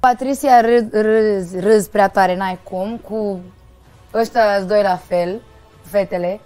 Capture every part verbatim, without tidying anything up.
Patricia râzi, râzi prea tare, n-ai cum, cu ăștia doi la fel, fetele.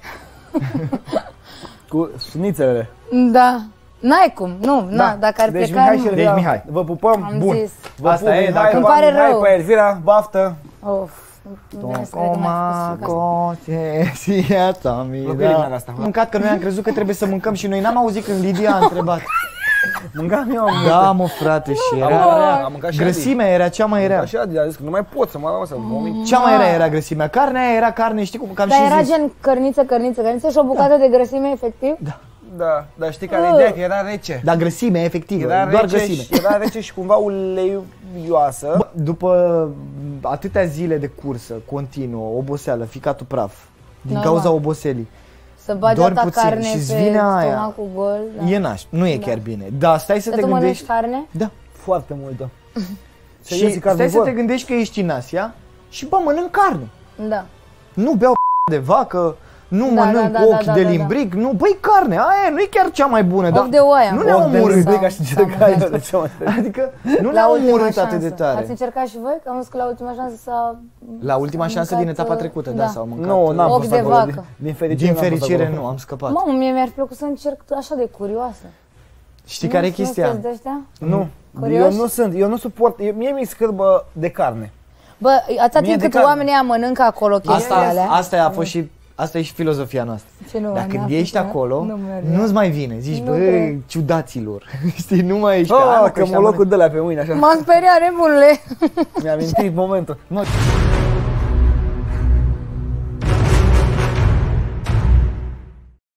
Cu sunițele. Da. N-ai cum, nu, da. Na, dacă ar deci pleca... Mihai și Elvira, deci Mihai. vă pupăm, am bun. Zis. Vă Asta pup, e, Mihai, dacă îmi pare Mihai, rău. pe Elvira, baftă. Of, nu vine să cred că mai fost Concesiata mi Locurile astea, Am mâncat că noi am crezut că trebuie să mâncăm și noi n-am auzit când Lidia a întrebat. Mâncam eu, Da, mă, frate, și era Am rea. am mâncat și Grăsimea era cea mai rea. Așa, a zis că nu mai pot să mă lasă să vomit. Cea mai rea era grăsimea. Carnea aia era carne, știi cum, cam Dar și era zis. gen cărniță, cărniță, cărniță și o bucată de grăsime, efectiv? Da. Da, dar știi care e ideea? Că era rece. Dar grăsime, efectiv, Era doar rece, grăsime. și, era rece și cumva uleioasă. Bă, după atâtea zile de cursă continuă, oboseală, ficatul praf, din Normal. cauza oboselii, Să bagi doar atâta puțin carne și-ți pe vine aia. stomacul gol. Da. e naș, nu e Da. chiar bine. Da, stai să Dar te tu mănânci gândești. carne? Da. Foarte multă. Și stai să te gândești că ești în Asia și bă, mănânc carne. Da. Nu beau de vacă, nu Da, mănânc da, da, ochi da, de da, da. limbric, nu, băi, carne, aia nu e chiar cea mai bună, Ochi dar de oaie am nu ne-au făcut. de omorât. limbric, Sau- aș încerca eu de ce mai tare. Adică nu La ne-au ultima omorât șansă. atât de tare. Ați încercat și voi? Că am văzut că la ultima șansă s-a... La ultima s-a șansă mâncat, din etapa uh, trecută, da, da. s-au mâncat. Nu, n-am Ochi fost de acolo. vacă. Din, din fericire, Din n-am fost fericire acolo. nu, am scăpat. Mamă, mie mi-ar plăcut să încerc așa de curioasă. Știi care e Nu- chestia? Nu sunteți de ăștia? Nu, Curioși? eu nu sunt, eu nu suport, eu, mie mi-e scârbă de carne. Bă, atâta Mie timp de cât carne. oamenii ăia mănâncă acolo chestiile Asta, alea. asta a fost și asta e și filozofia noastră. Ce nu, Dacă n-a ești fost, acolo, nu merge. nu-ți mai vine. Zici, Nu bă, cred. ciudaților. Știi, nu mai ești. Oh, "Ah, că ăștia mă locul de la pe mâine, așa. M-am speriat, nebunule. Mi-am amintit momentul. Nu,